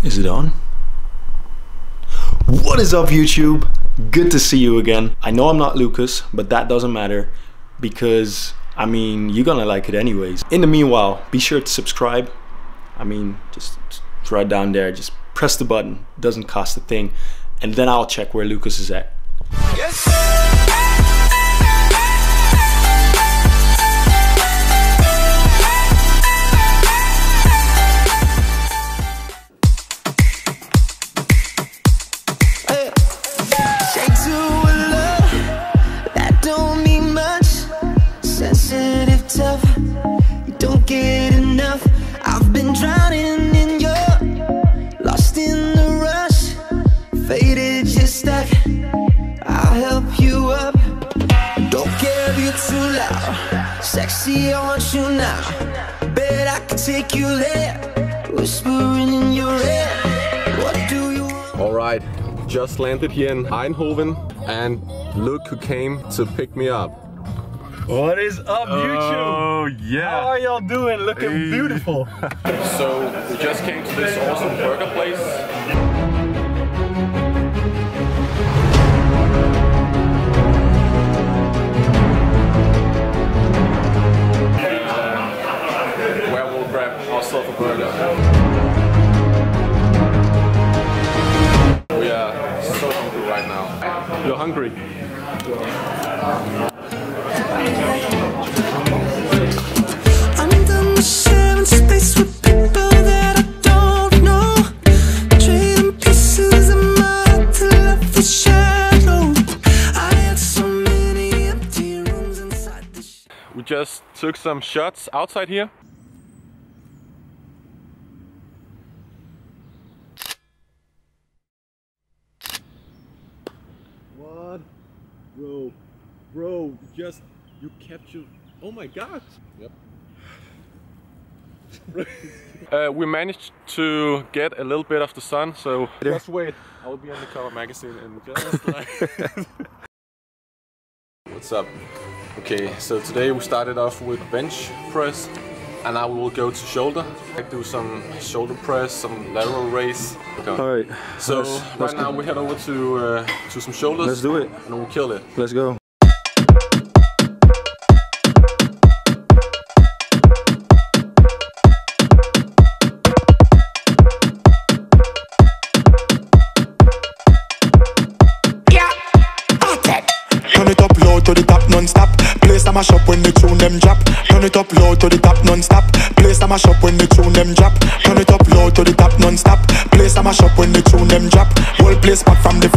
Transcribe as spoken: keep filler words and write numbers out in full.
Is it on? What is up, YouTube? Good to see you again. I know I'm not Lucas, but that doesn't matter because, I mean, you're gonna like it anyways. In the meanwhile, be sure to subscribe. I mean, just right down there, just press the button. It doesn't cost a thing. And then I'll check where Lucas is at. Yes. Sexy, I want you now. Bet I can take you there. Whispering in your ear. What do you want? Alright, just landed here in Eindhoven and look who came to pick me up. What is up, YouTube? Oh yeah. How are y'all doing? Looking hey. beautiful. So we just came to this awesome burger place. Ourselves a burger. We are so hungry right now. You're hungry? I'm done with sharing space with people that I don't know. Trading pieces of my heart to love the shadow. I had so many empty rooms inside the sh We just took some shots outside here. What? Bro, bro, just, you captured, oh my god. Yep. uh, we managed to get a little bit of the sun, so just wait. I will be on the cover magazine in just like... What's up? Okay, so today we started off with bench press. And now we will go to shoulder. I do some shoulder press, some lateral raise. All right. So let's, right let's now go. we head over to uh, to some shoulders. Let's do it. And we'll kill it. Let's go. Turn it up low to the top non-stop. Place them a shop when the tune them drop. Turn it up low to the top non-stop. Place them a shop when the tune them drop. Turn it up low to the top non-stop. Place them a shop when the tune them drop. Whole place back from the